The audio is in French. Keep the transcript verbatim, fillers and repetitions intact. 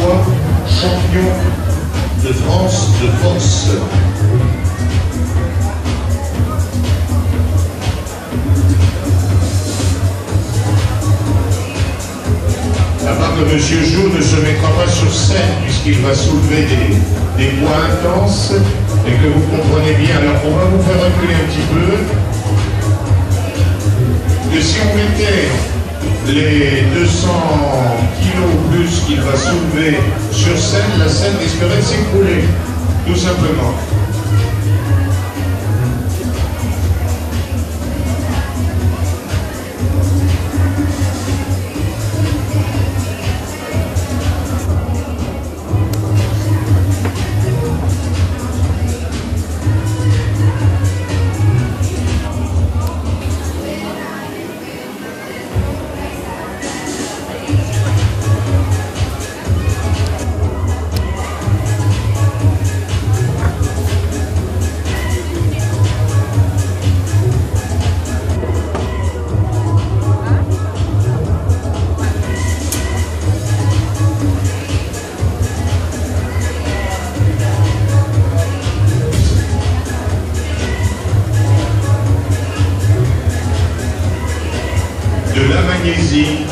fois champion de France de force. La part de Monsieur Jou ne se mettra pas sur scène puisqu'il va soulever des, des poids intenses et que vous comprenez bien. Alors on va vous faire reculer un petit peu. Que si on mettait les deux cents kilos ou plus qu'il va soulever sur scène, la scène risquerait de s'écrouler, tout simplement. De la magnésie